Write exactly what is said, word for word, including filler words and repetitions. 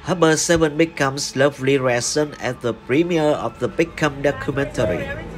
Hubble seven becomes lovely reason at the premiere of the Beckham documentary.